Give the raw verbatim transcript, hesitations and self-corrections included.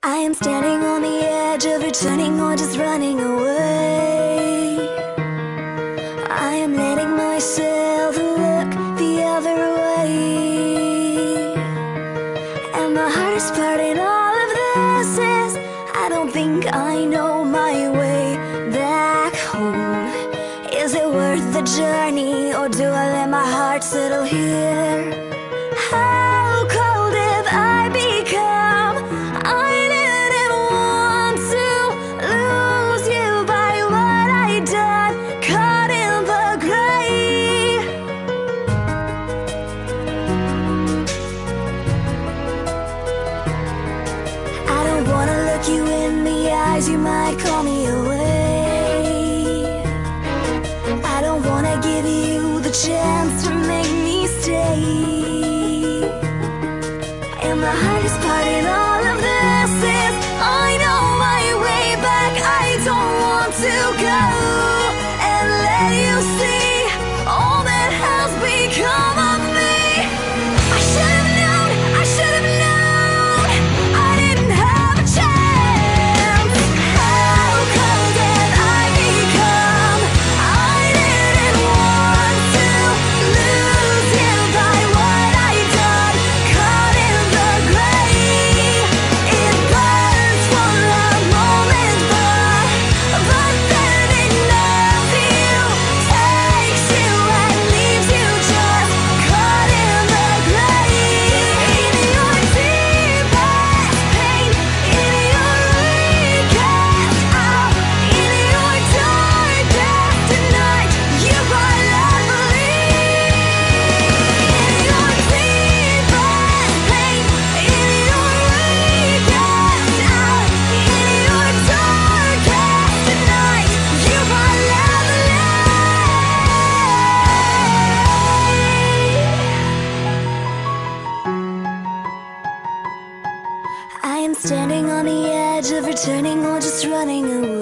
I am standing on the edge of returning or just running away. I am letting myself look the other way. And the hardest part in all of this is I don't think I know my way back home. Is it worth the journey, or do I let my heart settle here? How cold have I become? I didn't want to lose you by what I done, caught in the gray. I don't wanna look you in the eyes, you might call me away. I don't wanna give you the chance to make me stay. And the hardest part in all of this is I know my way back. I don't want to go and let you see all that has become of me. I should have known, I should have known, I didn't have a chance. How cold have I become? I didn't want to lose you by what I done, caught in the gray. It burns for a moment, but but then enough you takes you and leaves you just caught in the gray. In your deepest pain, in your weakest hour, in your darkest night, you are lovely. In your deepest pain, in your weakest hour, in your darkest night, you are lovely. I am standing on the edge of returning or just running away.